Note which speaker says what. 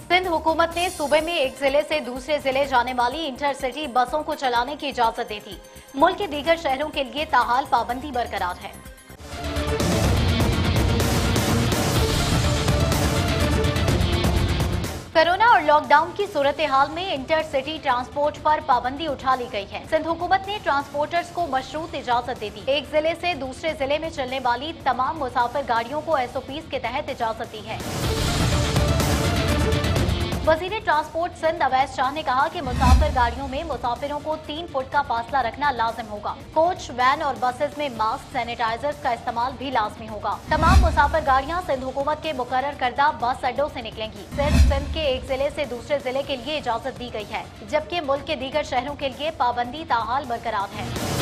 Speaker 1: सिंध हुकूमत ने सूबे में एक जिले से दूसरे जिले जाने वाली इंटरसिटी बसों को चलाने की इजाजत दे दी। मुल्क के दीगर शहरों के लिए ताहाल पाबंदी बरकरार है। कोरोना और लॉकडाउन की सूरत हाल में इंटरसिटी ट्रांसपोर्ट पर पाबंदी उठा ली गई है। सिंध हुकूमत ने ट्रांसपोर्टर्स को मशरूत इजाजत दे दी। एक जिले से दूसरे जिले में चलने वाली तमाम मुसाफिर गाड़ियों को SOPs के तहत इजाजत दी है। वजीर ट्रांसपोर्ट सिंध अवैस शाह ने कहा कि मुसाफिर गाड़ियों में मुसाफिरों को 3 फुट का फासला रखना लाजिम होगा। कोच, वैन और बसेस में मास्क, सैनिटाइजर्स का इस्तेमाल भी लाजमी होगा। तमाम मुसाफिर गाड़ियां सिंध हुकूमत के मुकर्रर करदा बस अड्डों से निकलेंगी। सिर्फ सिंध के एक जिले से दूसरे जिले के लिए इजाजत दी गई है, जबकि मुल्क के दीगर शहरों के लिए पाबंदी ताहाल बरकरार है।